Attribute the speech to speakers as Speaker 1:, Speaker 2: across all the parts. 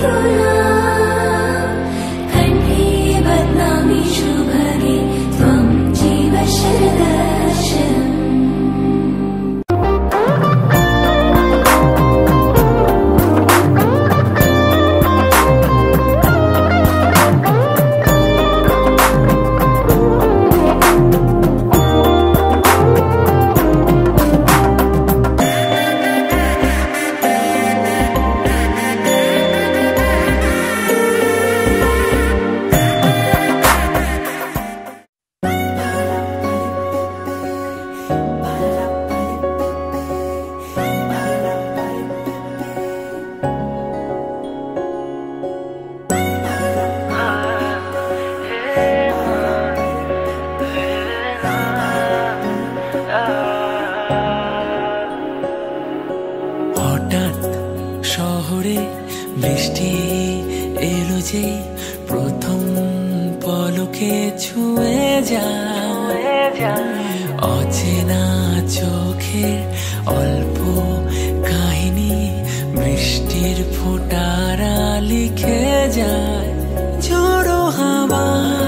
Speaker 1: বৃষ্টি এলো যে প্রথম পলকে ছুঁয়ে যায় অচেনা চোখের অল্প কাহিনী বৃষ্টির ফোঁটারা লিখে যায় ঝোড়ো হাওয়া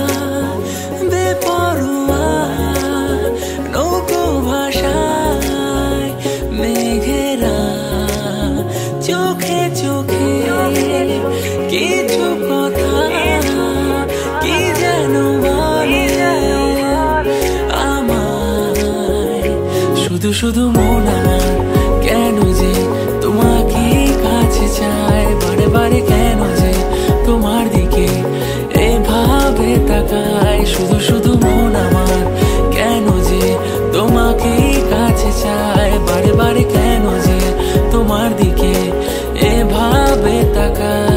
Speaker 1: বেপরোয়া নৌকো ভাষায় মেঘেরা চোখে চোখে কিছু কথা কি যেন বলে আমায় শুধু শুধু মন আমার কেন যে তোমাকে কাছে চায় বারে বারে কেন যে তোমার দিকে এভাবে তাকায় শুধু শুধু মন আমার কেন যে তোমাকে কাছে চায় বারে বারে কেন যে তোমার দিকে এভাবে তাকায়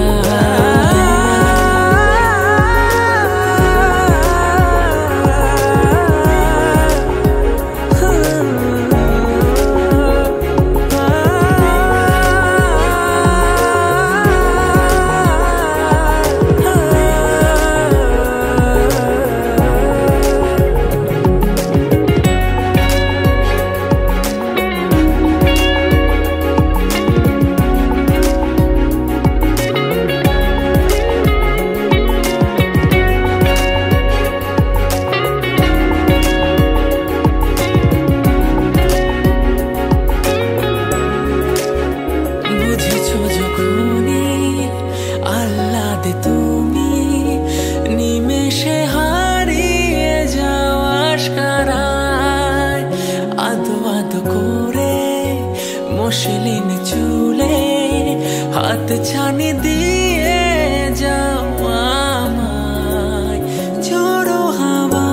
Speaker 1: মসলিন চুলে হাত ছানি দিয়ে যাও আমায় ঝোড়ো হাওয়া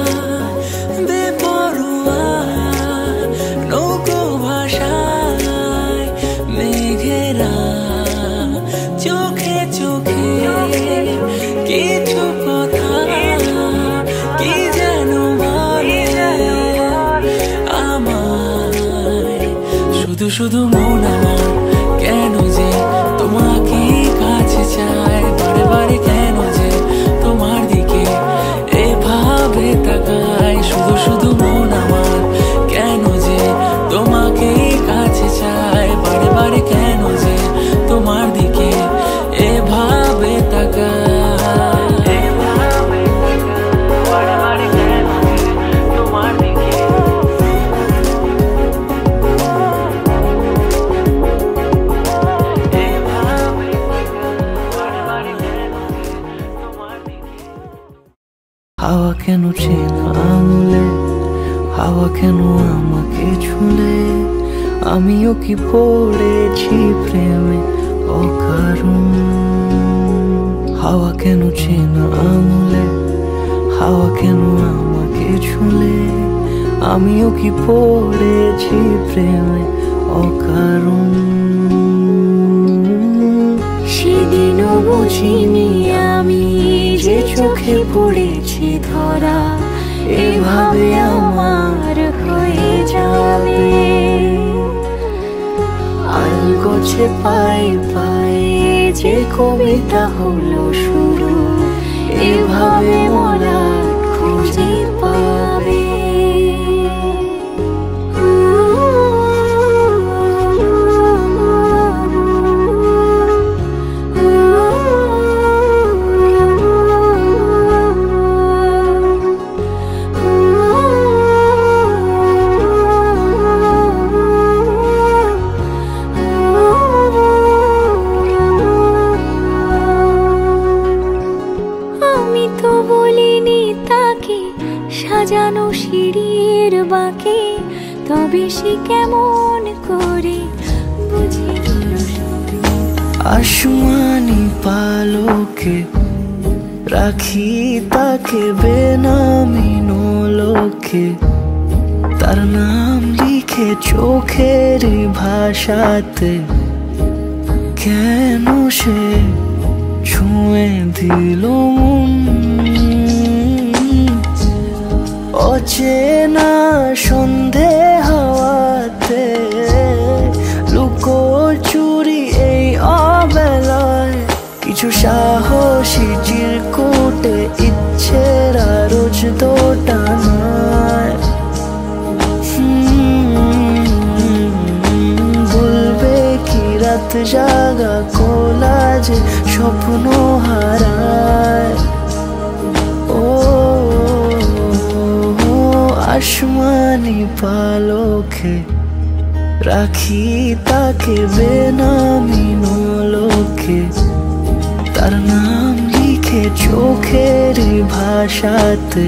Speaker 1: বেপরোয়া নৌকো ভাষায় মেঘেরা চোখে চোখে কিছু কথা কি যেন বলে আমায় শুধু শুধু মন আমার কেন যে তোমাকে কাছে চায় বারে বারে কেন যে তোমার দিকে এভাবে তাকায় শুধু শুধু মন আমার কেন যে তোমাকে কাছে চায় বারে বারে কেন যে তোমার দিকে এভাবে তাকায়
Speaker 2: হাওয়া কেন চেনা আঙুলে হাওয়া কেন আমাকে ছুলে আমিও কি পড়েছি প্রেমে অকারণ হাওয়া কেন চেনা আঙুলে হাওয়া কেন আমাকে ছুলে আমিও কি পড়েছি প্রেমে অকারণ
Speaker 3: সেদিনও বুঝিনি আমি যে চোখে পড়েছি ধরা এভাবে আমার হয়ে যাবে আলগোছে পাই পাই যে কবিতা হলো শুরু এভাবে মোরা খুঁজে পাবে কেমন করে বুঝি
Speaker 2: আসমানি পালকে রাখি তাকে বেনামি নোলকে, তার নাম লিখে চোখের ভাষাতে কেন সে ছুঁয়ে দিল মন। অচেনা সন্ধে হাওয়াতে লুকোচুরি এই অবেলায়, কিছু সাহসী চিরকুটে ইচ্ছেরা রোজ দোটানায়। বলবে কি রাত জাগা কোলাজে স্বপ্ন হারায়। ও আসমানি পালকে রাখি তাকে বেনামি নোলকে, তার নাম লিখে চোখের ভাষাতে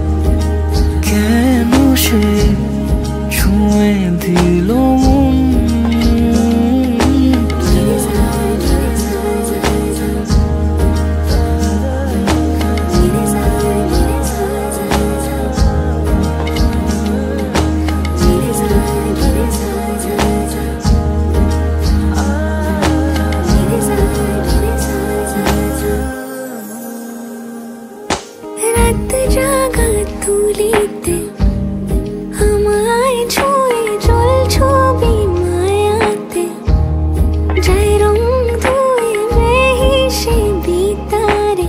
Speaker 2: কেন সে ছুঁয়ে দিল মন।
Speaker 3: রাত জাগা তুলিতে আমায় ছুঁয়ে জল ছবি মায়াতে, যাই রং ধুয়ে বেহিসে বিতারে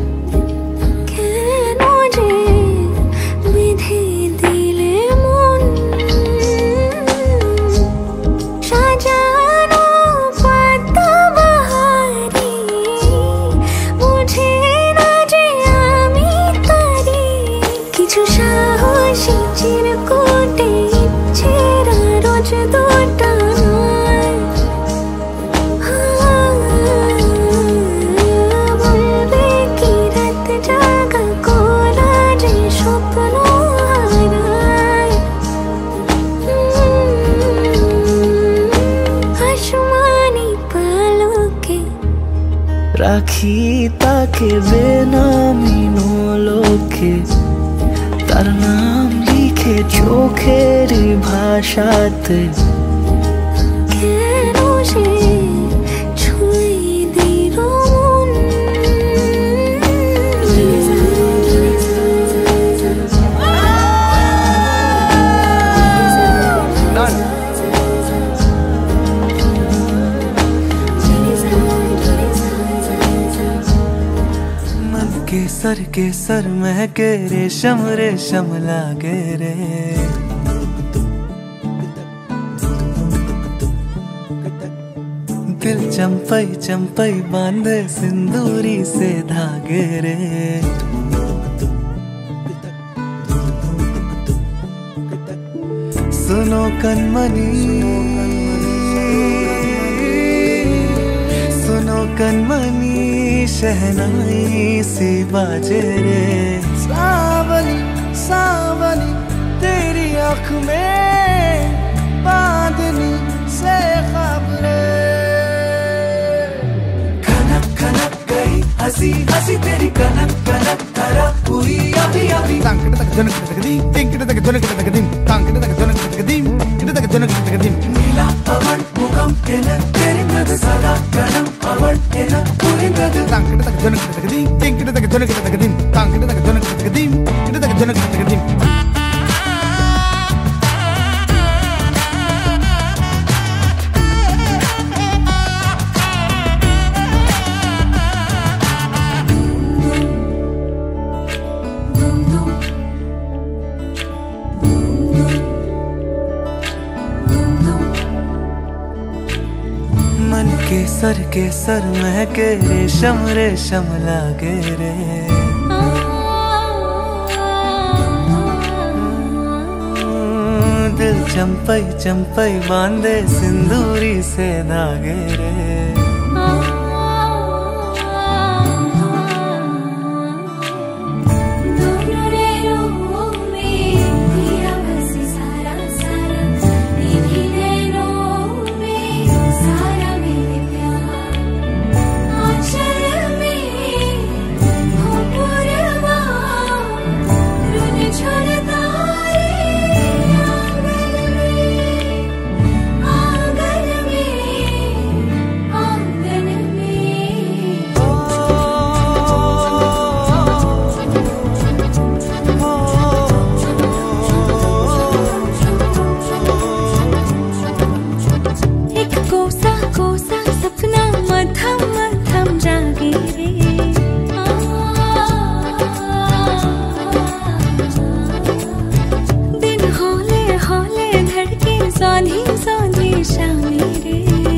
Speaker 3: কেন যে বেঁধে দিলে মন। সাজানো পাতা বাহারি বুঝে না যে আমি তারি, কিছু সাহসী চিরকুটে ইচ্ছেরা রোজ দোটানায়। বলবে কি রাত জাগা কোলাজে স্বপ্ন হারায়। আসমানি পালকে
Speaker 2: রাখি তাকে বেনামি নোলকে, তার নাম লিখে চোখের ভাষাতে
Speaker 3: কেন সে ছুঁয়ে দিল মন।
Speaker 2: मन के सर महके रेशम रेशम लागे रे। दिल चंपई चंपई बांधे सिंदूरी से धागे रे। सुनो कनमनी सुनो कनमनी शहनाई सी बाजे रे। सावनी सावनी तेरी आँख में बांधनी से ख्वाब रे। खनक खनक गई हंसी हंसी तेरी कनक कनक करा हुई अभी अभी। नीला पवन मुखम तेरी मृद सदा गणम पवन मन के सर महके रेशम रेशम लागे रे। दिल चंपई चंपई बांधे सिंदूरी से धागे रे।
Speaker 3: दोनों रे रूप में तेरा बस सारा सारा साधी साधी शामी रे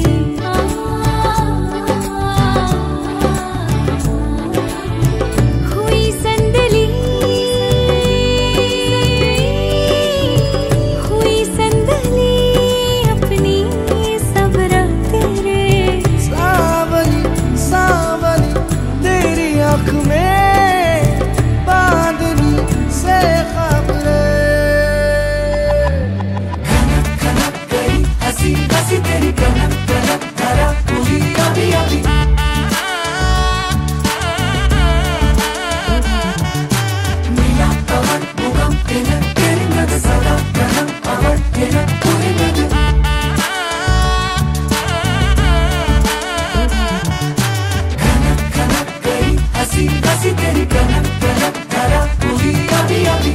Speaker 3: हुई संदली अपनी सब रातें रे
Speaker 2: सावली सावली तेरी आँख में बांधनी से खबरें खनक खनक गई हंसी हंसी तेरी कनक कनक धरा हुई अभी अभी नीला पवन मुगम तेरे तेरी नद सदा कनम अवर तेरा पूरी नद खनक खनक गई हंसी हंसी तेरी कनक कनक धरा हुई अभी अभी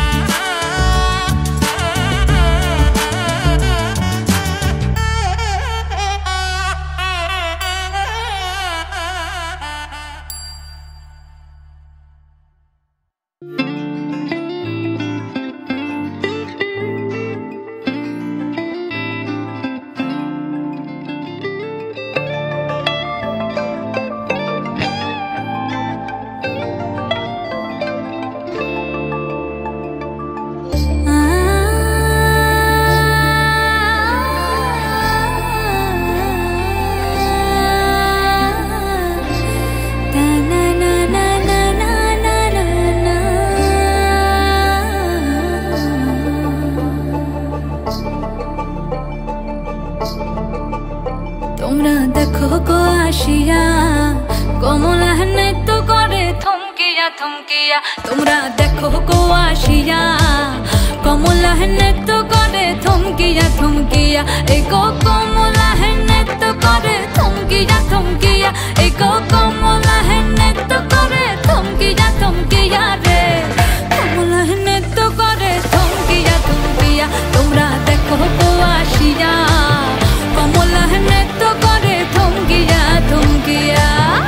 Speaker 3: তোমরা দেখো গো আসিয়া কমলা নৃত্য করে থমকিয়া থমকিয়া তোমরা দেখো গো আসিয়া কমলা নৃত্য করে থমকিয়া থমকিয়া এই গো কমলা নৃত্য করে থমকিয়া থমকিয়া এই গো কমলা নৃত্য করে থমকিয়া থমকিয়া রে কমলা নৃত্য করে থমকিয়া থমকিয়া তোমরা দেখো গো আসিয়া কমলা নৃত্য করে থমকিয়া থমকিয়া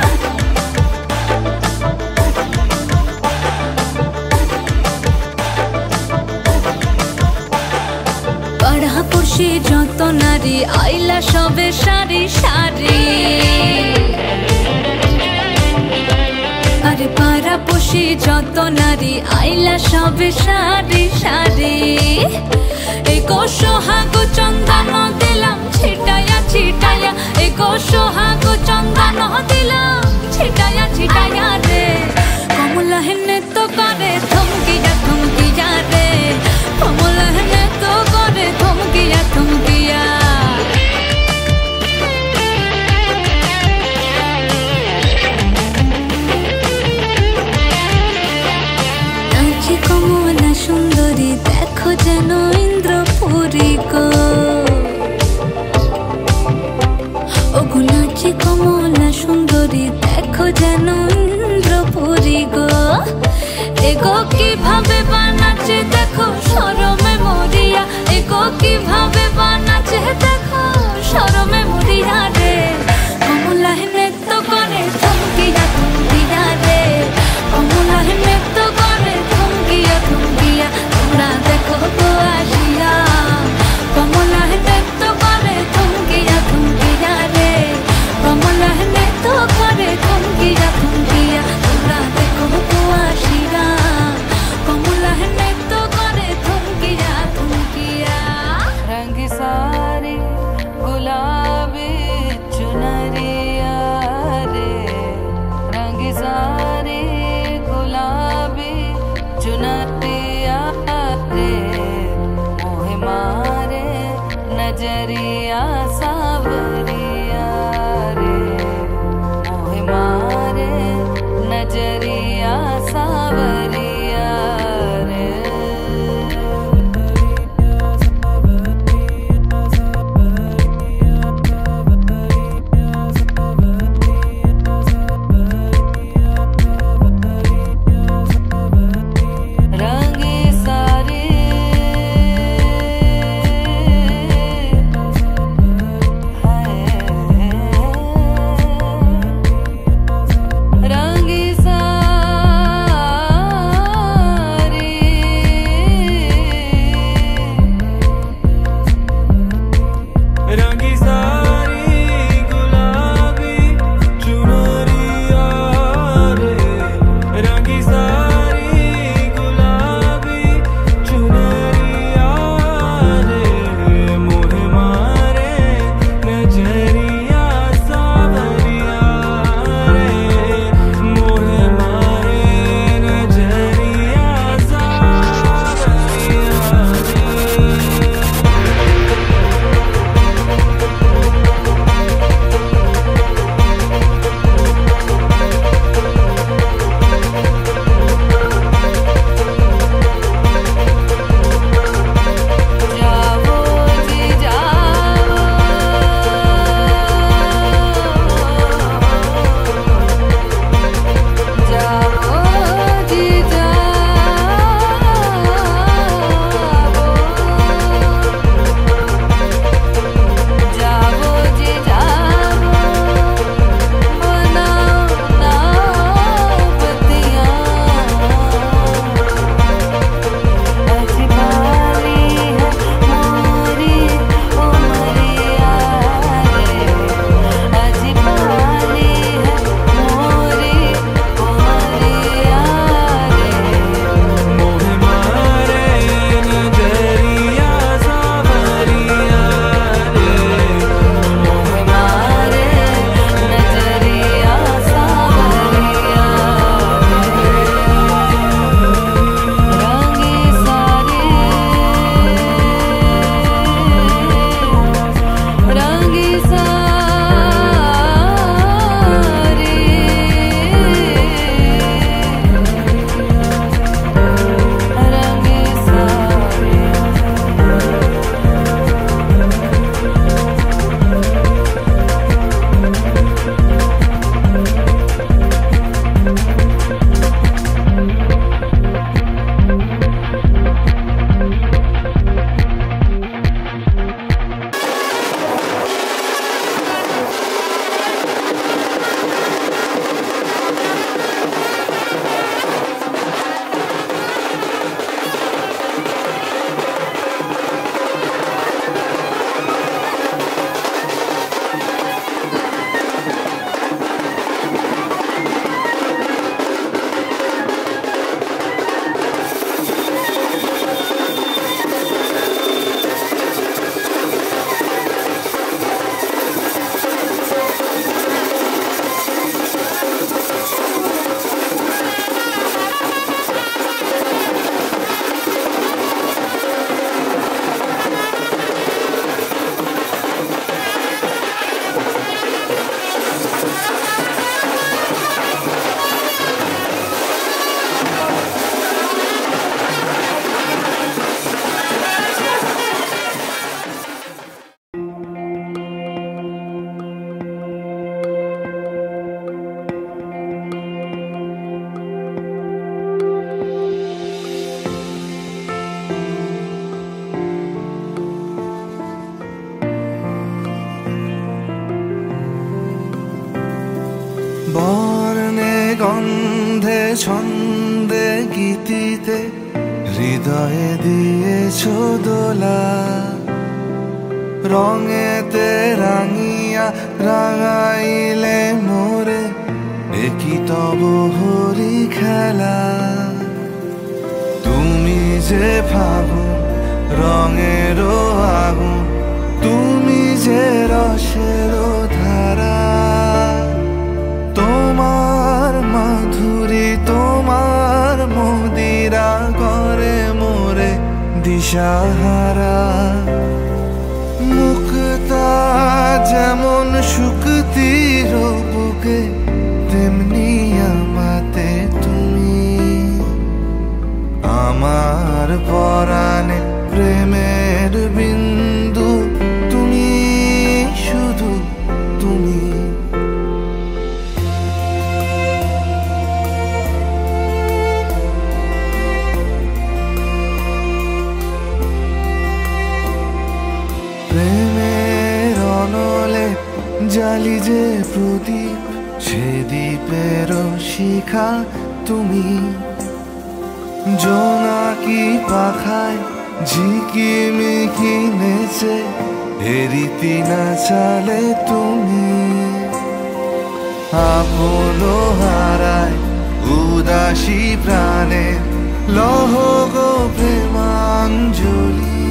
Speaker 3: পাড়াপড়শি যত নারী আইলা সবে সারি সারি আরে পাড়াপড়শি যত নারী আইলা সবে সারি সারি এই গো সোহাগ চন্দন দিলাম ছিটায়া ছিটায়া এই গো সোহাগ চন্দন দিলাম ছিটায়া ছিটায়া রে কমলা নৃত্য করে থমকিয়া থমকিয়া রে কমলা নৃত্য করে থমকিয়া থমকিয়া নাচে কমলা সুন্দরী দেখো যেন ইন্দ্রপুরী গো ওগো নাচে কমলা সুন্দরী দেখো যেন ইন্দ্রপুরী গো এগো কিভাবে বানাচ্ছে দেখো শরমে মরিয়া এগো কিভাবে বানাচ্ছে দেখো শরমে মরিয়া রে কমলা নৃত্য করে থমকিয়া থমকিয়া রে কমলা নৃত্য করে থমকিয়া থমকিয়া তোমরা দেখো গো আসিয়া কমলা নৃত্য করে থমকিয়া থমকিয়া রে কমলা নৃত্য করে থমকিয়া থমকিয়া তোমরা দেখো গো আসিয়া কমলা নৃত্য করে থমকিয়া থমকিয়া
Speaker 4: रंग सारे गुलाबी चुनरिया रे रंग सारे गुलाबी चुनरिया रे मोहे मारे नजरिया सावरिया रे मोहे मारे नजरिया सावरिया रे
Speaker 5: বর্ণে গন্ধে ছন্দে গীতিতে হৃদয়ে দিয়েছ দোলা, রঙেতে রাঙিয়া রাঙাইলে মোরে একই তব হরি খেলা। তুমি যে ফাগুন রঙেরও আগুন, তুমি যে রসেরও ধারা, তোমার মাধুরী তোমার মদিরা করে মোরে দিশাহারা। মুক্তা যেমন শুকতির বুকে, তেমনি আমাতে তুমি। আমার পরাণে প্রেমের বিন্দু, তুমি শুধু তুমি। প্রেমের অনলে জালি যে প্রদীপ, সে দ্বীপের শিখা তুমি। জোনাকি পাখায় ঝিকিমিকি নেচে হেরিতি না চালে তুমি। আপন হারায় উদাসী প্রাণে লহ গো প্রেমাঞ্জলি।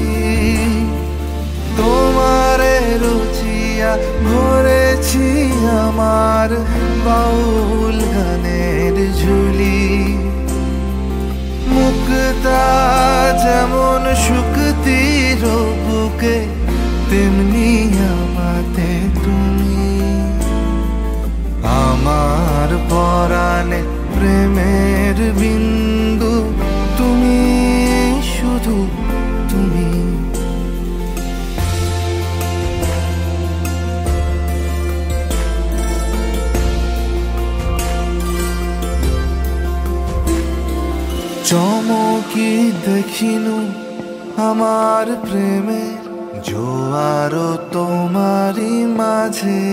Speaker 5: তোমারে রুচিয়া ভরেছি আমার বাউল গানের ঝুলি। মুক্তা যেমন শুকতির বুকে, তেমনি আমাতে তুমি। আমার পরাণে প্রেমের বিন্দু, তুমি শুধু তুমি। চমকি দেখিনু আমার প্রেমের জোয়ার তোমারই মাঝে।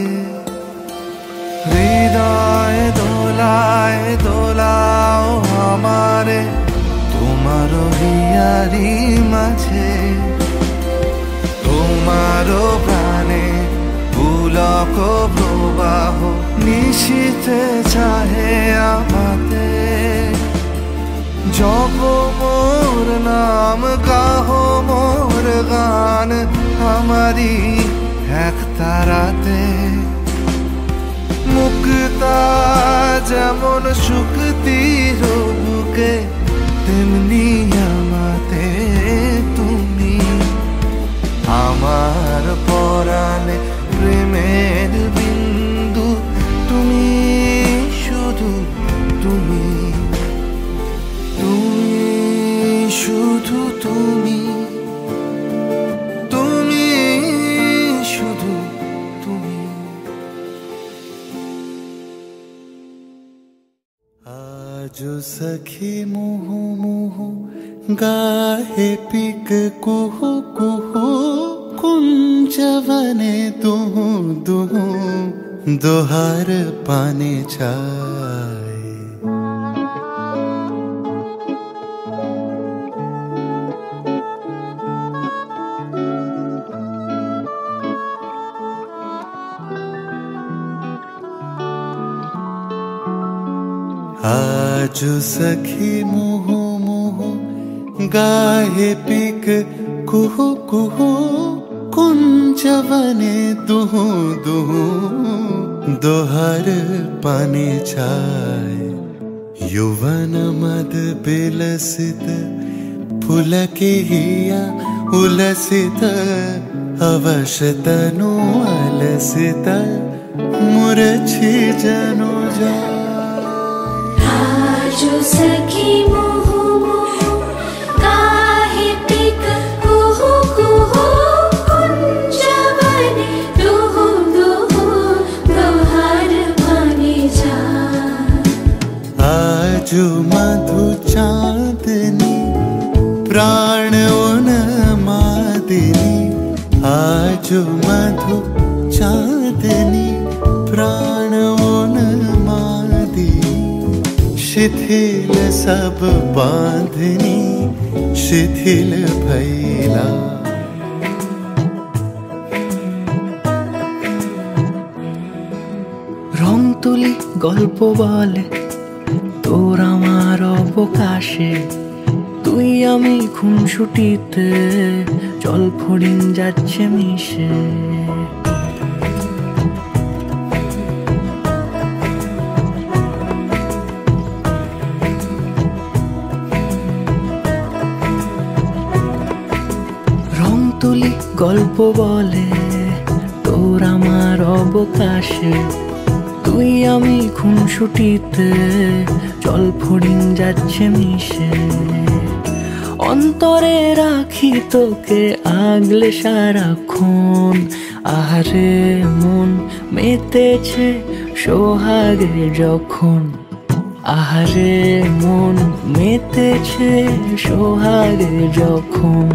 Speaker 5: হৃদয় দোলায় দোলাও আমারে তোমার হিয়ারি মাঝে। তোমার প্রাণে পুলক প্রবাহ নিশীথে চাহে আমাতে। জপ মোর নাম গাহো মোর গান আমারি এক তারাতে। মুক্তা যেমন শুকতির বুকে, তেমনি আমাতে তুমি। আমার পরাণে প্রেমের বিন্দু, তুমি শুধু তুমি। তুমি শুধু তুমি, তুমি শুধু তুমি।
Speaker 6: आज सखी मुहु मुहु गाहे पिक कुहु कुहु, कुंजवने दुहु दुहु दोहार पाने चाय। आज सखी मुहु मुहु गाहे पिक कुहु कुहु, कुंजवने दुहु दुहु दोहर पाने छाय। यौवन मद बिलसित पुलके हिया उलसित, अवश्य तनु अलसित मुरझी जनु जा।
Speaker 3: जो सखी मुहु मुहु गाहे पिक कुहु कुहु, कुंजवने दुहु दुहु दोहर पाने जाय।
Speaker 6: आजु मधु चांदनी प्राण उन्मादिनी। आजु मधु चांदनी प्राण उन्मादिनी। शिथिल सब बांधनी शिथिल भैला
Speaker 1: রং তুলি গল্প বলে তোর আমার অবকাশে তুই আমি খুনসুটিতে জল ফড়িং যাচ্ছে মিশে রং তুলি গল্প বলে তোর আমার অবকাশে তুই আমি খুনসুটিতে জল ফড়িং যাচ্ছে মিশে অন্তরে রাখি তোকে আগলে সারাক্ষণ আহারে মন মেতেছে সোহাগে যখন আহারে মন মেতেছে সোহাগে যখন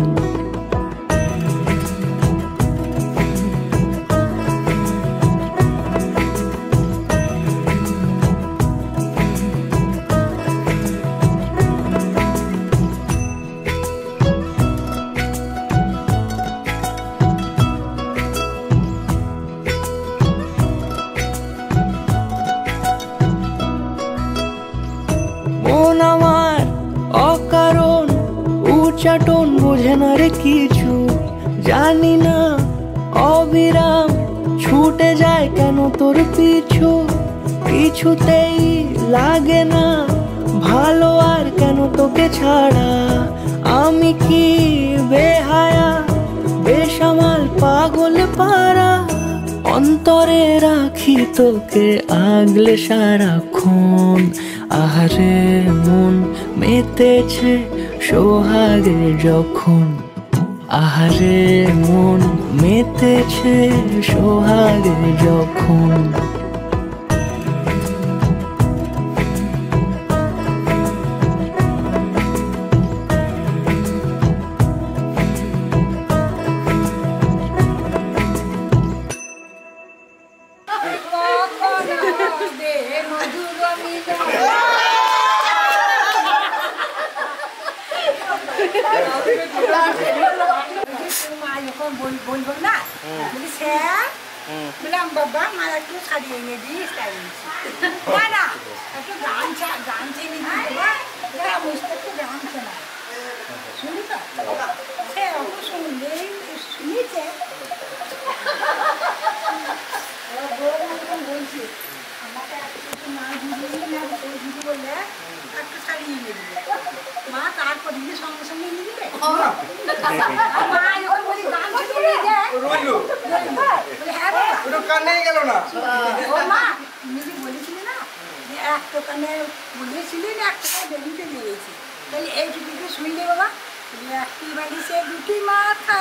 Speaker 1: মন আমার অকারণ উচ্চাটন বোঝে না রে কিছু জানি না অবিরাম ছুটে যায় কেন তোর পিছু কিছুতেই লাগে না ভালো আর কেন তোকে ছাড়া আমি কি বেহায়া বেসামাল পাগল পারা অন্তরে রাখি তোকে আগলে সারাক্ষণ আহারে মন মেতেছে সোহাগে যখন আহারে মন মেতেছে সোহাগে যখন
Speaker 7: বলবো না বলি স্যার বললাম বাবা আমার একটু শাড়ি এনে দিস তাই না না একটু গামছা এনে দিস বুঝতে একটু গামছা না শুনি তো সে অত শুনলেই শুনেছে বলছি আমাকে একটু মা দিদি না দিদি বললে একটা শাড়ি এনে দিবে মা তারপর দিদি সঙ্গে সঙ্গে এনে দিবে মা যখন বলি গামছা নিয়ে যায়
Speaker 5: কানে গেল না
Speaker 7: ও মা তুমি যে বলেছিলে না যে এক দোকানে বলেছিলি না এক টাকা বেরিতে দিয়েছি তাহলে এইটুকুকে শুনলে বাবা একটি বাড়িছে দুটি মাথা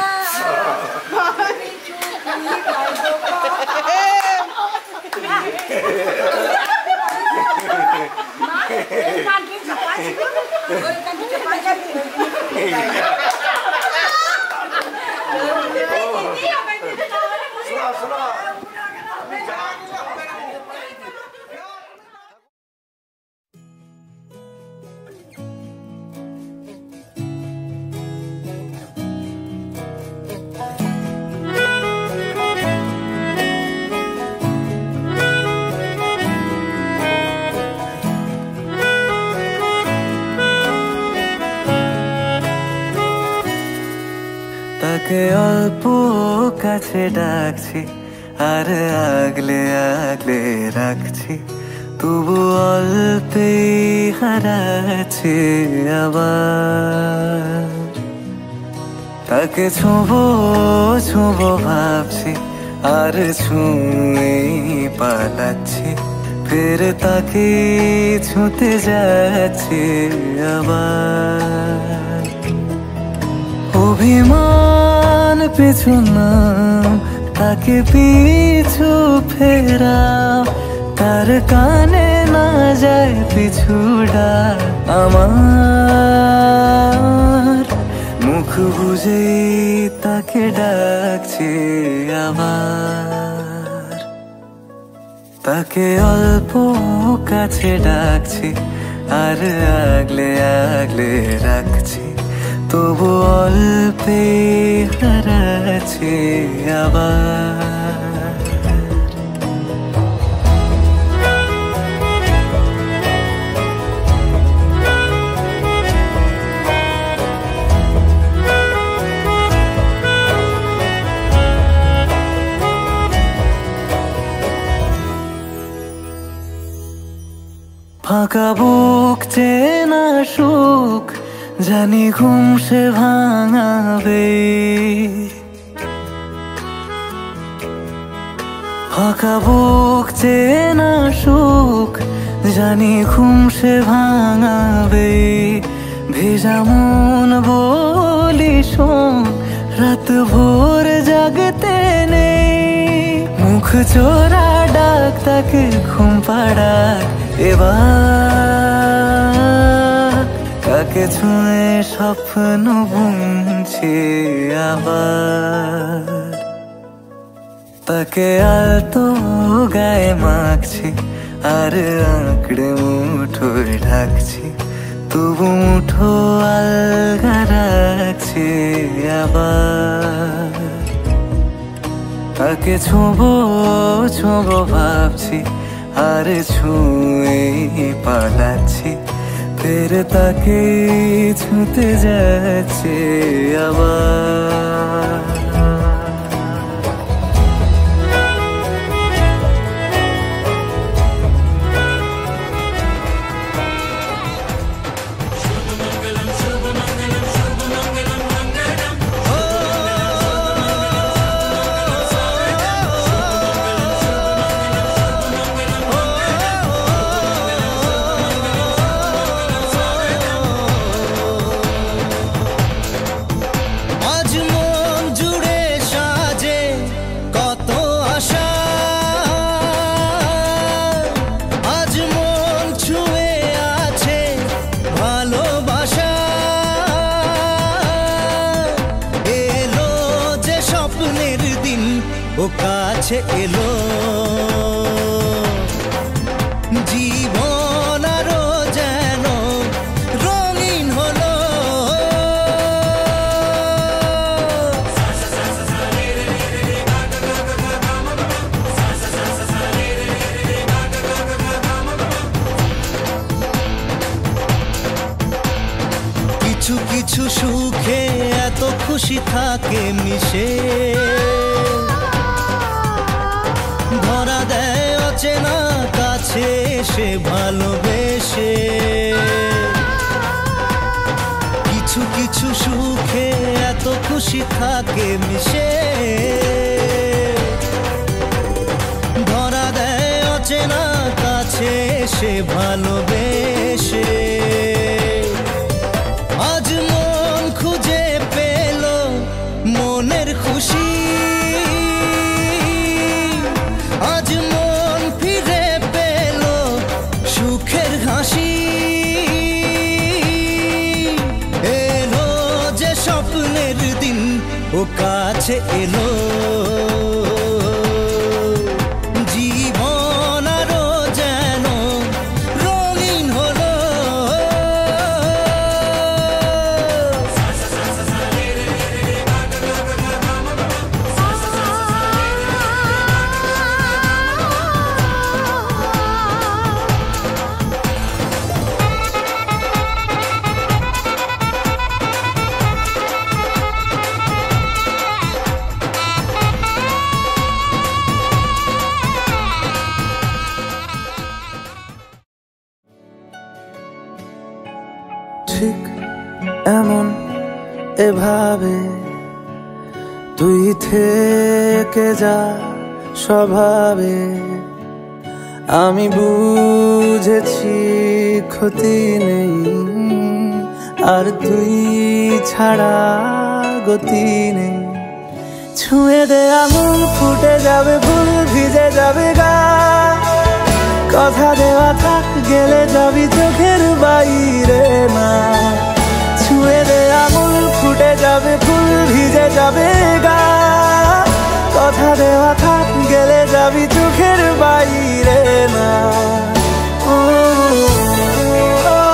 Speaker 1: তাকে অল্প কাছে ডাকছি আর আগলে আগলে রাখছি তবু অল্পে হারাচ্ছি আবার তাকে ছোঁবো ছোঁবো ভাবছি আর ছুঁয়ে পালাচ্ছি ফের তাকে ছুঁতে যাচ্ছি আবার অভিমান পিছু নাম তাকে পিছু ফেরাও তার কানে না যায় পিছুডা আমার মুখ বুঝে তাকে ডাকছি আবার তাকে অল্প কাছে ডাকছি
Speaker 5: আর আগলে আগলে রাখছি, তবু অল্পে হারাচ্ছি আবার। ফাঁকা বুক চেনা সুখ জানি ঘুম সে ভাঙাবে, ফাঁকা বুক চেনা সুখ জানি ঘুম সে ভাঙাবে। ভেজা মন বলি শোন, রাত ভোর জাগতে নেই, মুখ চোরা ডাক তাকে ঘুম পাড়াক এবার। কাকে ছুঁয়ে স্বপ্ন বুনছি আবার, তাকে আলতো গায়ে মাখছি আর আঁকড়ে মুঠোয় ঢাকছি, তবু মুঠো আলগা রাখছি আবার। তাকে ছোঁবো ছোঁবো ভাবছি আর ছুঁয়ে পালাচ্ছি, ফের তাকে ছুঁতে যাচ্ছে আবার।
Speaker 8: ও কাছে এলো, জীবন আরো যেন রঙিন হলো। কিছু কিছু সুখে এত খুশি থাকে মিশে, ধরা দেয় অচেনা কাছে সে ভালোবেসে। কিছু কিছু সুখে এত খুশি থাকে মিশে, ধরা দেয় অচেনা কাছে সে ভালোবেসে। আজ মন খুঁজে পেল মনের খুশি, আজ মন ফিরে পেল সুখের হাসি। এলো যে স্বপ্নের দিন ও কাছে এলো, জীবন আরো যেন রঙিন হলো।
Speaker 5: ঠিক এমন এভাবে তুই থেকে যা স্বভাবে, আমি বুঝেছি ক্ষতি নেই আর তুই ছাড়া গতি নেই। ছুঁয়ে দে আঙুল ফুটে যাবে ফুল ভিজে যাবে গা, কথা দেওয়া থাক গেলে যাবি চোখের বাইরে না। ছুঁয়ে দে আঙুল ফুটে যাবে ফুল ভিজে যাবে গা, কথা দেওয়া থাক গেলে যাবি চোখের বাইরে না। ও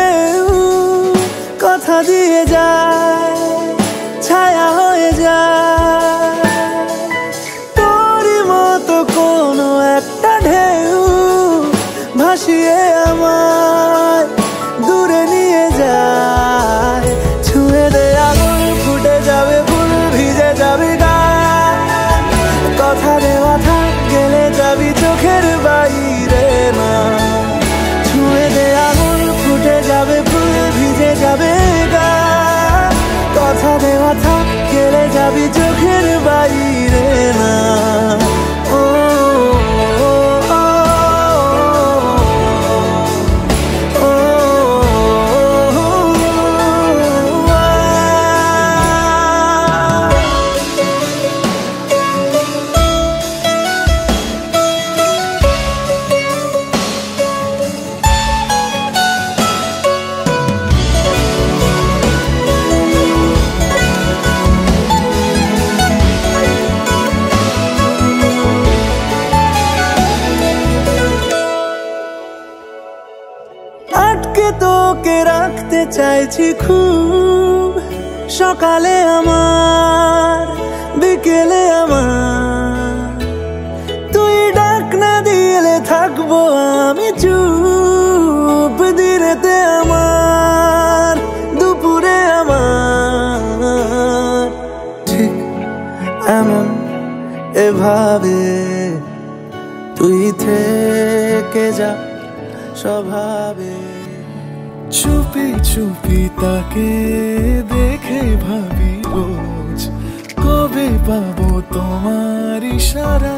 Speaker 5: ঢেউ কথা দিয়ে যায়, ছায়া হয়ে যায়। তোরই মতো কোনো একটা ঢেউ ভাসিয়ে আমায় দূরে নিয়ে যায়। ছুঁয়ে দে আগুন, ফুটে যাবে ফুল, ভিজে যাবি গান। কথা দেওয়া থাক, গেলে যাবি চোখের বাইরে না। ছুঁয়ে দে আগুন, ফুটে যাবে ফুল, ভিজে যাবে গান। কথা দেওয়া থাক, গেলে যাবি চোখের বাইরে না। ও আটকে তোকে রাখতে চাইছি খুব, সকালে আমার, বিকেলে আমার। তুই ডাক না দিলে থাকবো আমি চুপ, দিনেতে আমার, দুপুরে আমার। ঠিক এমন এভাবে তুই থেকে যা স্বভাবে।
Speaker 6: চুপি চুপি তাকে দেখে ভাবি রোজ, কবে পাবো তোমার ইশারা।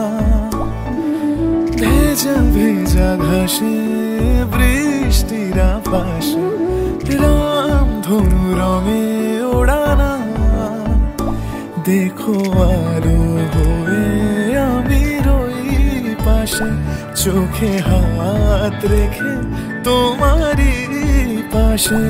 Speaker 6: ভেজা ভেজা ঘাসে বৃষ্টিরা পাশে, রামধনু রঙে ওড়ানা। দেখো আরো হয়ে আমি রই পাশে, চোখে হাত রেখে তোমারই পাশে।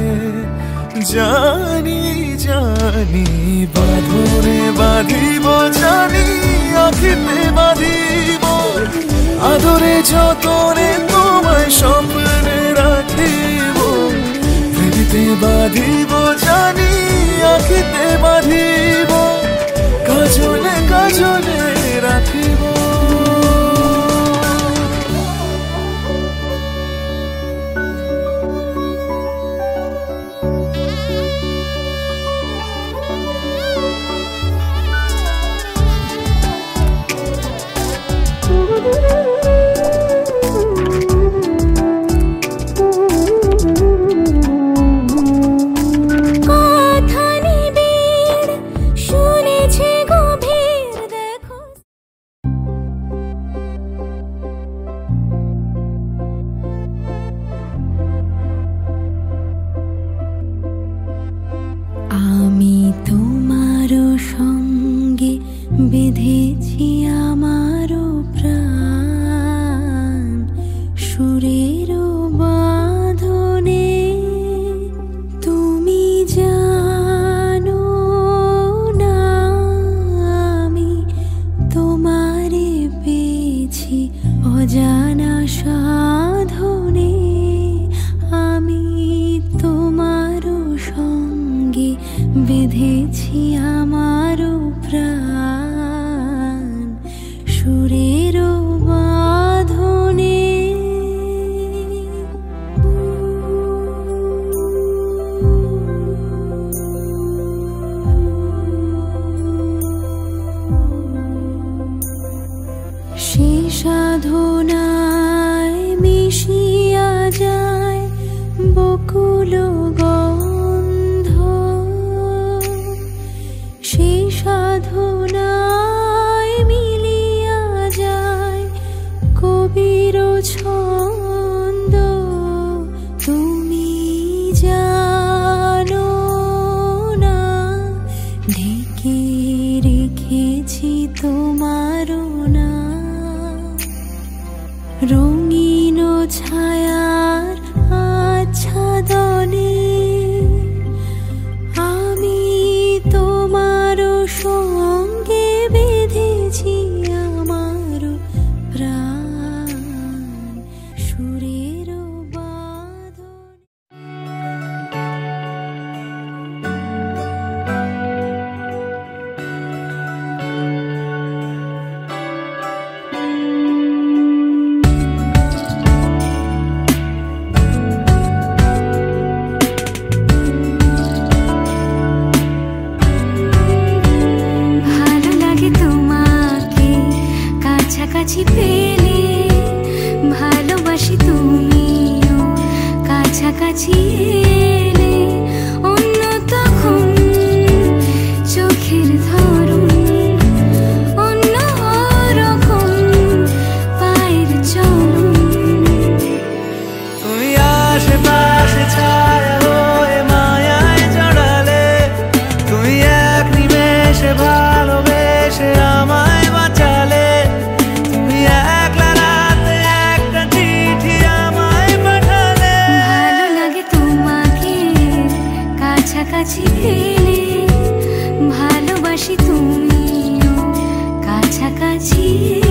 Speaker 6: জানি জানি বাঁধরে বাঁধিব, জানি আখিতে বাঁধিব। আদরে যতনে তোমায় স্বপ্নে রাখিব, হৃদিতে বাঁধিব, জানি আখিতে বাঁধিব। কাজলে কাজলে রাখিব।
Speaker 3: আমি তোমারও সঙ্গে বেঁধেছি আমারও প্রাণ, সুরেরও বাঁধনে। তুমি জানো না আমি তোমারে পেয়েছি অজানা সাধনে। আমি তোমারও সঙ্গে বেঁধেছি আমারও প্রাণ, সুরেরও বাঁধনে। সে সাধনায় মিশিয়া যায় বকুল গন্ধ, সে সাধনায় মিলিয়া যায় কবির ছন্দ। তুমি জানো না ঢেকে রেখেছি তোমারও না, রঙিন ছায়ার আচ্ছাদনে। কাছাকাছি এলে ভালোবাসি তুমিও কাছাকাছি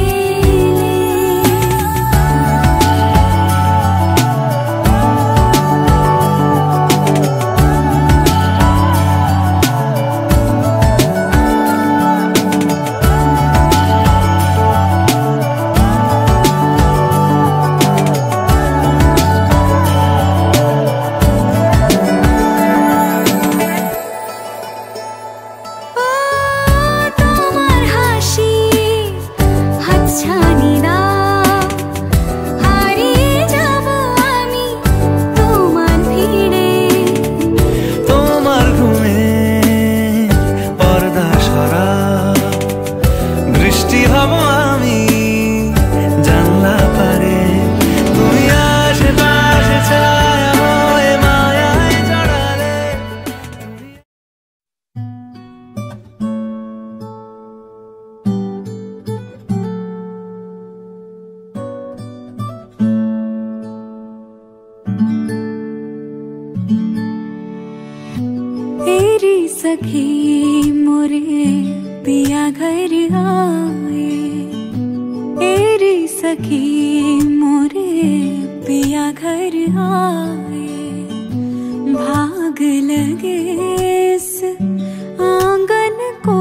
Speaker 3: सखी मोरे पिया घर आए एरी सखी मोरे पिया घर आए भाग लगे इस आंगन को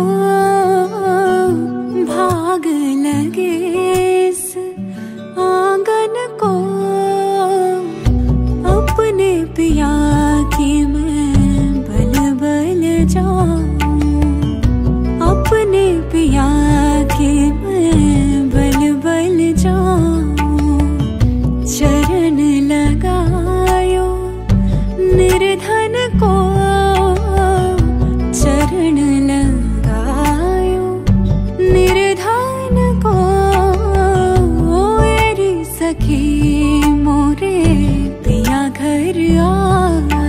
Speaker 3: भाग लगे इस आंगन को अपने पिया की अपने पिया के मैं बल बल जाऊं चरण लगायो निर्धन को चरण लगायो निर्धन को एरी सखी मोरे पिया घर आए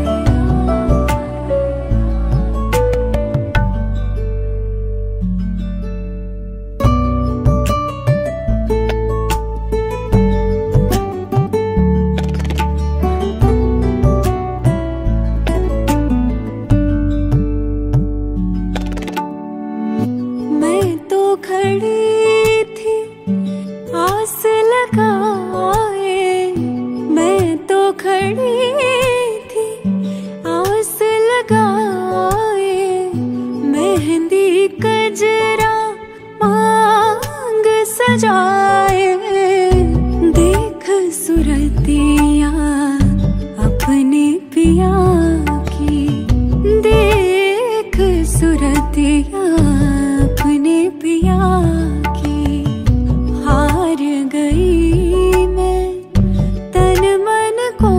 Speaker 3: देख सुरतिया अपने पिया की देख सुरतिया अपने पिया की हार गई मैं तन मन को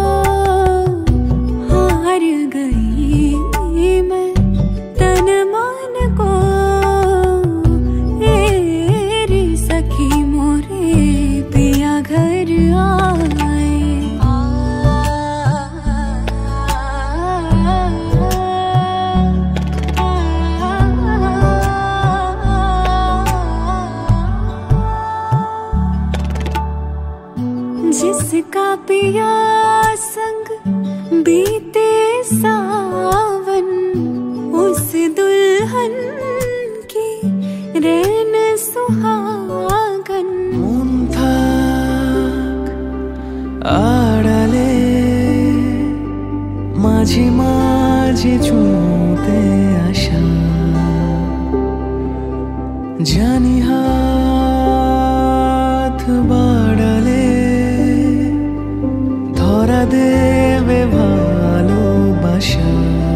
Speaker 3: हार गई मैं तन मन को सखी मोरे पिया घर आए जिसका पिया संग बीते सावन उस दुल्हन की रैन सुहागन
Speaker 5: आड़ाले माझे माझे छूते आशा जानी हाथ बाड़ाले धरा देवे भालोबाशा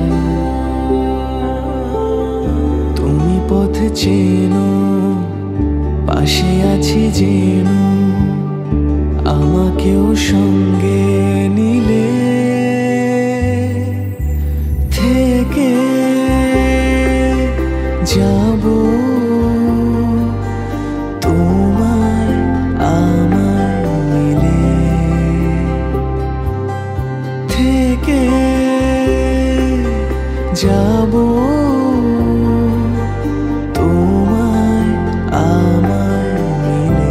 Speaker 5: तुमी पथ चेनो पाशे आछि जेनो আমাকেও সঙ্গে নিলে থেকে যাব তোমার আমার মিলে থেকে যাব তোমার আমার মিলে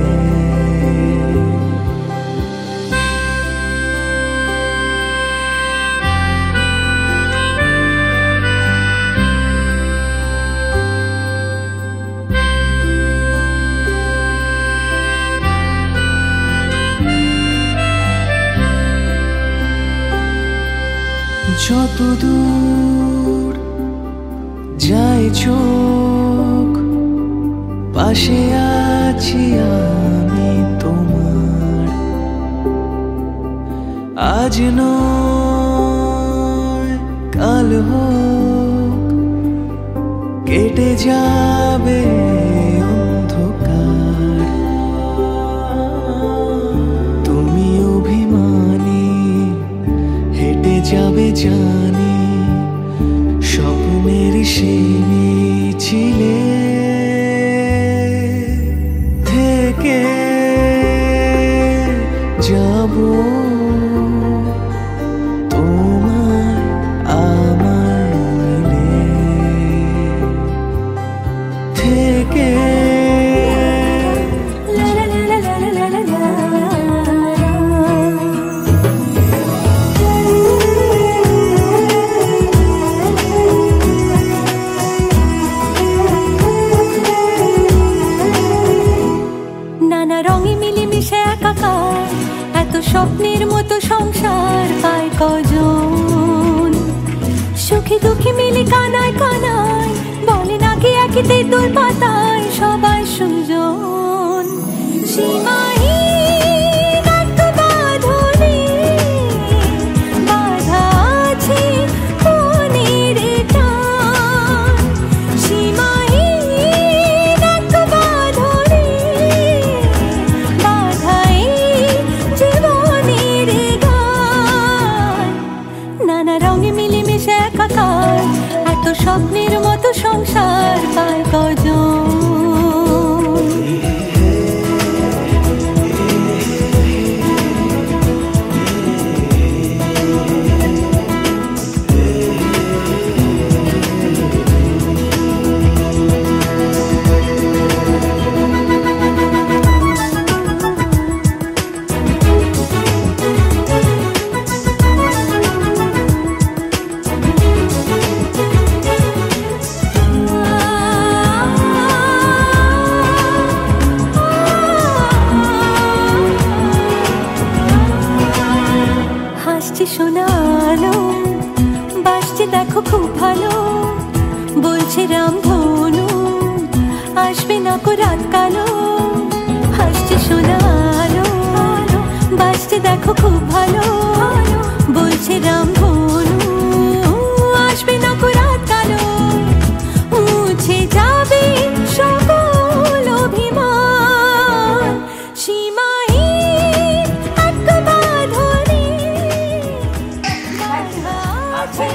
Speaker 5: যত দূর যায় চোখ পাশে আছি আমি তোমার। আজ নয় কাল হোক কেটে যাবে অন্ধকার। তুমি অভিমানী হেঁটে যাবে জানি স্বপ্নের সেই মিছিলে থেকে যাব তোমায় আমায় মিলে থেকে।
Speaker 3: নানা রঙে মিলেমিশে একাকার, এত স্বপ্নের মতো সংসার পায় কজন। সুখী দুঃখী মিলে কানায় কানায় বলে নাকি একই তেঁতুল পাতায় সবাই সুজন। সীমাহীন এক বাঁধনে বাঁধা আছে মনের টান। সীমাহীন এক বাঁধনে বাঁধা এই জীবনের গান। নানা রঙে মিলেমিশে একাকার, এত স্বপ্নের মতো সংসার পায় কজন। হাসছে শোনালো বাসছে দেখো খুব ভালো, বলছে রামধনু আসবে না কো রাত কালো। হাসছে শোনালো বাসছে দেখো খুব ভালো, বলছে রামধনু আসবে না কো রাত কালো। মুছে যাবে সকল অভিমান, সীমাহীন এক বাঁধনে বাঁধা আছে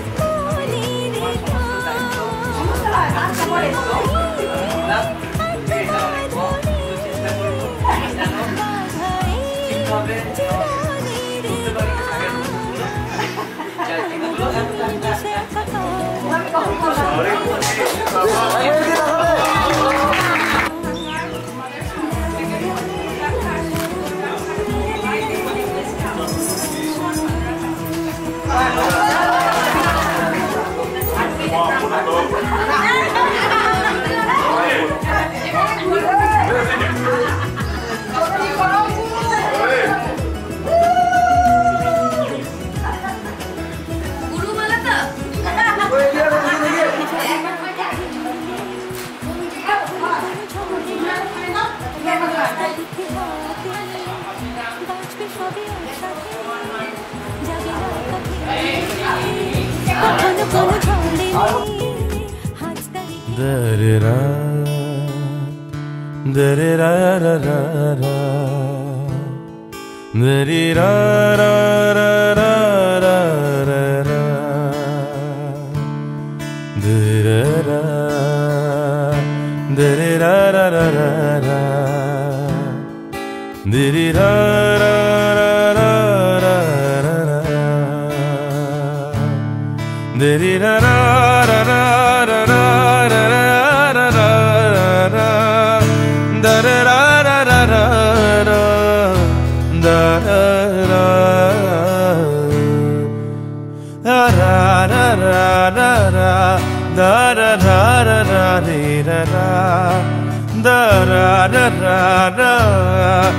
Speaker 3: মনের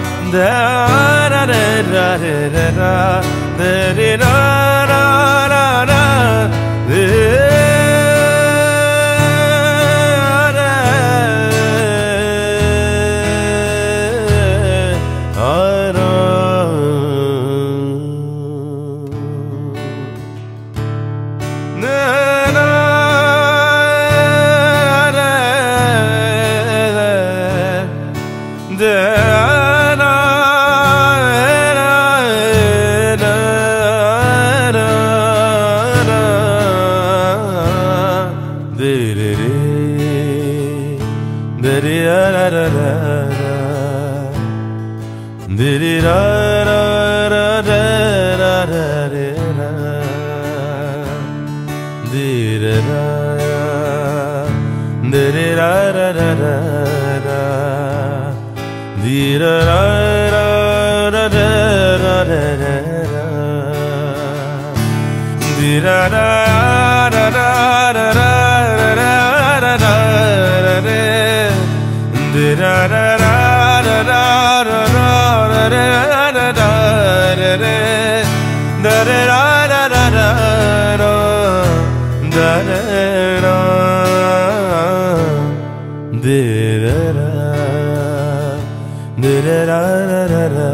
Speaker 6: da da da da da da da da da da Diri ra ra ra ra ra ra re ra. Diri ra diri ra ra ra ra ra. Diri ra ra ra ra ra ra ra. Diri ra ra ra ra ra ra ra ra ra re. Diri ra ra ra ra ra ra ra ra ra ra re. Da re ra ra ra ra ra da re ra. Diri ra diri ra ra ra ra.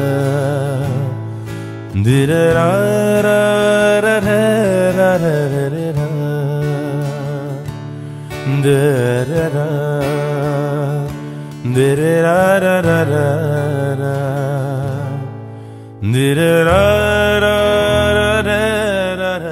Speaker 6: Diri ra ra ra ra ra ra ra. Diri ra diri ra ra ra ra ra. Diri ra ra ra ra ra ra.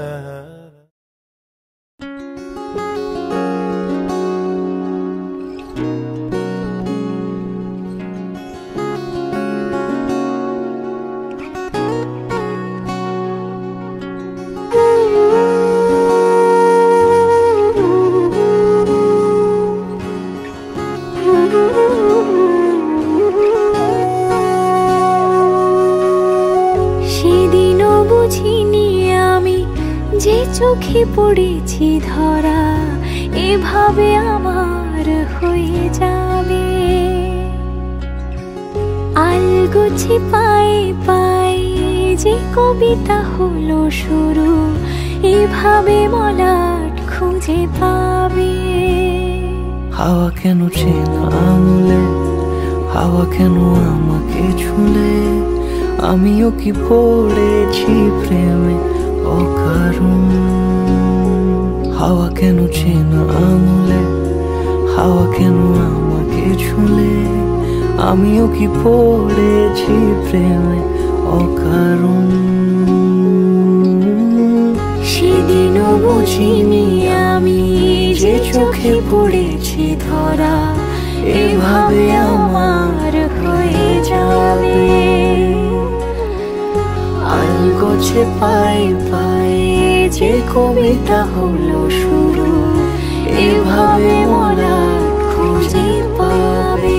Speaker 3: সেদিনও বুঝিনি আমি যে চোখে পড়েছি ধরা এভাবে আমার হয়ে যাবে। আলগোছে পায়ে পায়ে যে কবিতা হলো শুরু এভাবে মলাট খুঁজে পাবে।
Speaker 5: হাওয়া কেন চেনা আঙুলে, হাওয়া কেন আমাকে ছুলে, আমিও কি পড়েছি প্রেমে অকারণ। হাওয়া কেন চেনা আঙুলে, হাওয়া কেন আমাকে ছুলে, আমিও কি পড়েছি প্রেমে অকারণ।
Speaker 3: সেদিনও বুঝিনি আমি যে চোখে পড়েছি ধরা এভাবে আমার হয়ে যাবে।
Speaker 5: আলগোছে পায়ে পায়ে যে কবিতা হলো শুরু এভাবে মরা খুঁজে পাবে।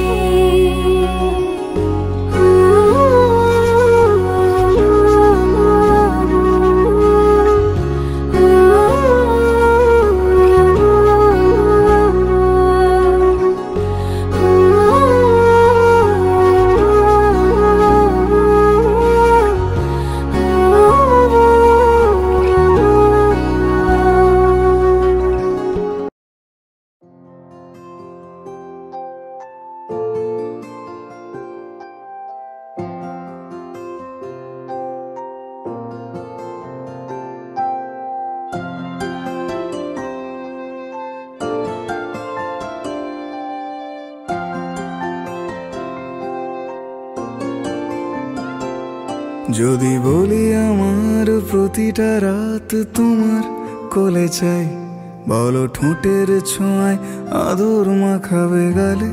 Speaker 6: যদি বলি আমার প্রতিটা রাত তোমার কোলে চাই, বলো ঠোঁটের ছোঁয়ায় আদর মাখাবে গালে।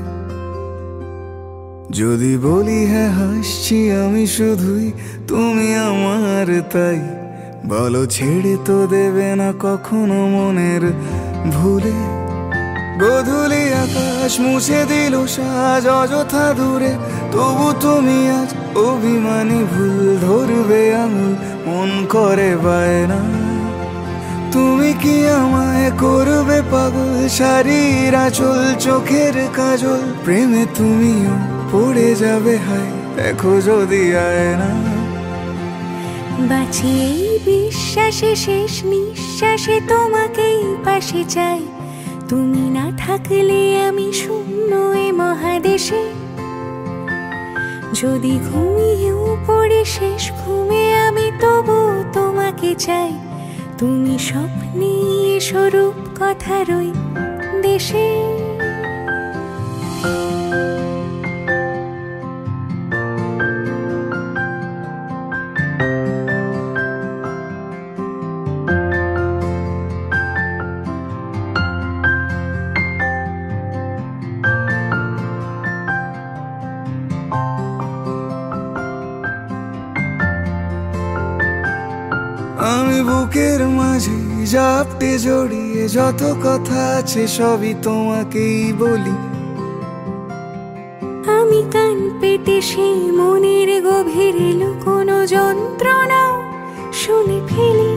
Speaker 6: যদি বলি হ্যাঁ হাসছি আমি শুধুই তুমি আমার তাই, বলো ছেড়ে তো দেবে না কখনো মনের ভুলে। গোধূলি আকাশ মুছে দিল সাজ অযথা দূরে, তবু তুমি আজ অভিমানী ভুল ধরবে আঙুল মন করে বায়না। তুমি কি আমায় করবে পাগল, শাড়ির আঁচল চোখের কাজল, প্রেমে তুমিও পড়ে যাবে হায় দেখো যদি আয়না।
Speaker 3: বাঁচি এই বিশ্বাসে শেষ নিঃশ্বাসে তোমাকেই পাশে চাই, তুমি না থাকলে আমি শূন্য এ মহাদেশে। যদি ঘুমিয়েও পড়ে শেষ ঘুমে আমি তবু তোমাকে চাই, তুমি স্বপ্নে স্বরূপ কথার ওই দেশে।
Speaker 6: বুকের মাঝে জাপটে জড়িয়ে যত কথা আছে সবই তোমাকেই বলি।
Speaker 3: আমি কান পেতে সেই মনের গভীরে লুকোনো যন্ত্রণা শুনে ফেলি।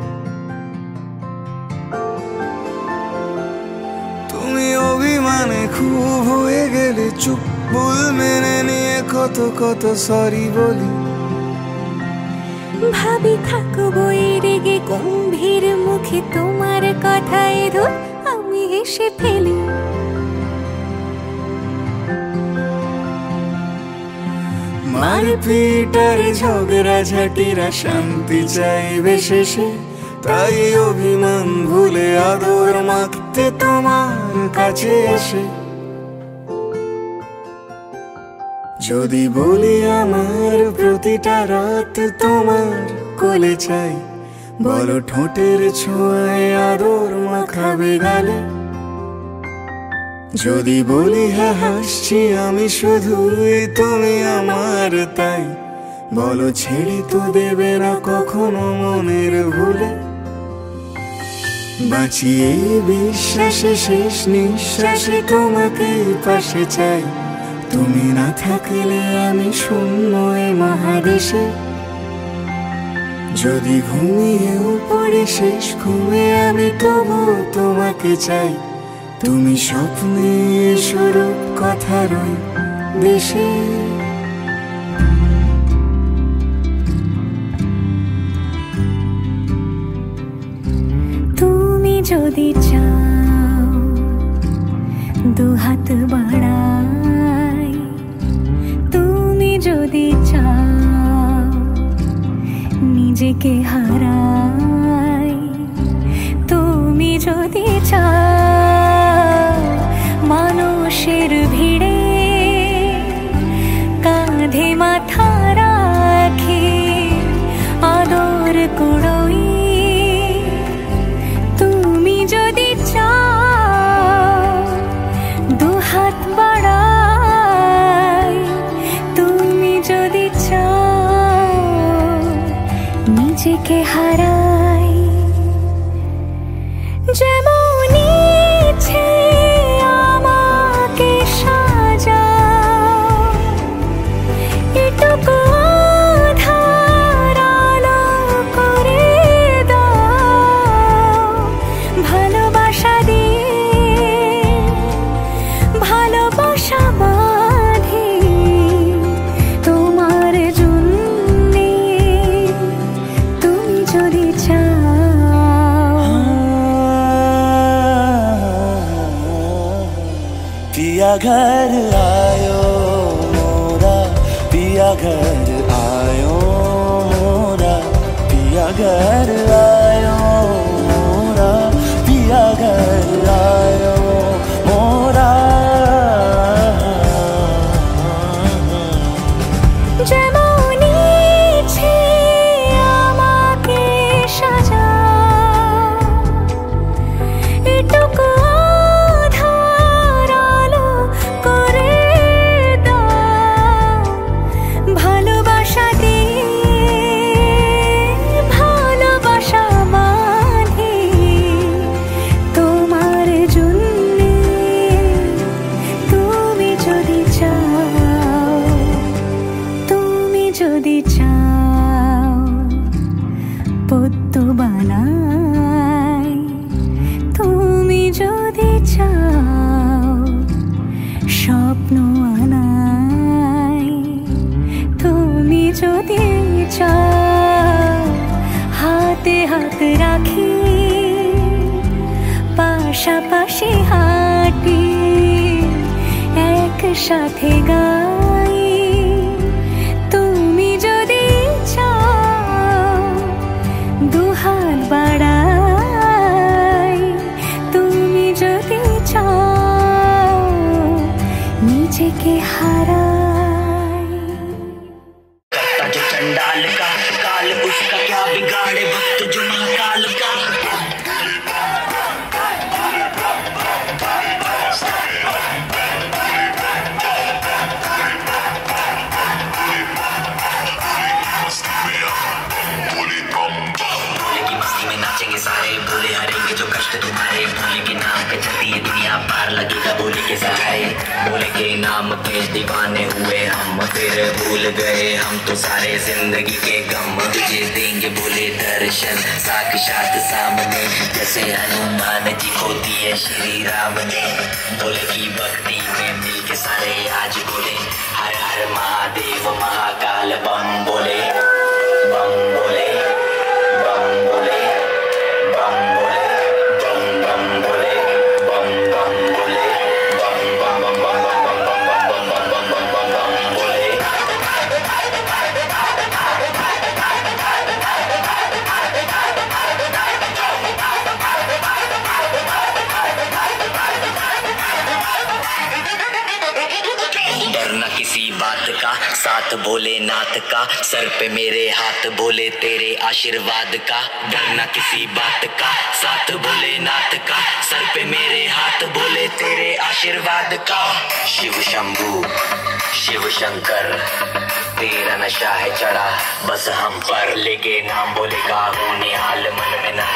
Speaker 6: তুমি অভিমানে খুব হয়ে গেলে চুপ, ভুল মেনে নিয়ে কত কত সরি বলি।
Speaker 3: ভাবি থাকবো এই রেগে গম্ভীর মুখে তোমার কথায় ধর আমি হেসে ফেলি।
Speaker 6: মারপিট আর ঝগড়া ঝাঁটিরা শান্তি চাইবে শেষে, তাই অভিমান ভুলে আদর মাখতে তোমার কাছে এসে। যদি বলি আমার প্রতিটা রাত তোমার কোলে চাই, বলো ঠোঁটের ছোঁয়ায় আদর মাখাবে গালে। যদি বলি হ্যাঁ হাসছি আমি শুধুই তুমি আমার তাই, বলো ছেড়ে তো দেবে না কখনো মনের ভুলে। বাঁচিয়ে বিশ্বাসে শেষ নিঃশ্বাসে তোমাকে পাশে চাই, তুমি না থাকলে আমি শূন্য এ মহাদেশে। যদি ঘুমিয়েও পড়ি শেষ ঘুমে আমি তবু তোমাকে চাই, তুমি স্বপ্নে স্বরূপ কথার ওই দেশে।
Speaker 3: তুমি যদি চাও দুহাত বাড়াই, তুমি যদি চাও নিজেকে হারাই, তুমি যদি চাও মানুষের ভিড়ে কাঁধে মাথা রাখি আদর কুড়োই, তুমি যদি চাও দুহাত বাড়াই, তুমি যদি চাও নিজেকে হারাই। যেমন ইচ্ছে আমাকে সাজাও, এটুকু আধার আলো করে দাও, ভালোবাসা দিয়ে ভালোবাসা বাঁধি তোমার জন্যে, তুমি যদি চাও।
Speaker 9: पिया घर आयो मोरा, पिया घर आयो मोरा, पिया घर आयो मोरा, पिया घर आयो मोरा।
Speaker 3: যেমন ইচ্ছে আমাকে সাজাও, এটুকু আধার আলো করে দাও, ভালোবাসা দিয়ে ভালোবাসা বাঁধি তোমার জন্যে, তুমি যদি চাও, তুমি যদি চাও পদ্ম বানাই, তুমি যদি চাও স্বপ্ন আনাই, তুমি যদি চাও হাতে হাত রাখি পাশাপাশি হাঁটি একসাথে গাই, তুমি যদি চাও দুহাত বাড়াই, তুমি যদি চাও নিজেকে হারাই।
Speaker 10: जो चंडाल का काल उसका क्या बिगाड़े वक्त जो महाकाल का। जाएंगे सारे, भूले हारेंगे जो कष्ट तुम्हारे, भोले के नाम पे चलती है दुनिया पार, लगेगा भोले के सहारे। भोले के नाम पे दीवाने हुए हम, फिर भूल गए हम तो सारे जिंदगी के गम। तुझे देंगे भोले दर्शन साक्षात सामने, जैसे हनुमान जी को दिए श्री राम ने। भोले की भक्ति में मिल के सारे आज बोले, हर हर महादेव महाकाल बम बोले, बम बोले, बम बोले, बम बोले, बम बम बोले, बम बम बोले, बम बम बम बम बम बम बम बम बम बम बम बम बोले। डरना किसी बात का, साथ भोलेनाथ का, सर पे मेरे हाथ भोले तेरे आशीर्वाद का। डरना किसी बात का, साथ भोलेनाथ का, सर पे मेरे हाथ भोले तेरे आशीर्वाद का। शिव शंभू शिव शंकर तेरा नशा है चढ़ा बस हम पर, लेके नाम बोले का हूँ निहाल, मन में ना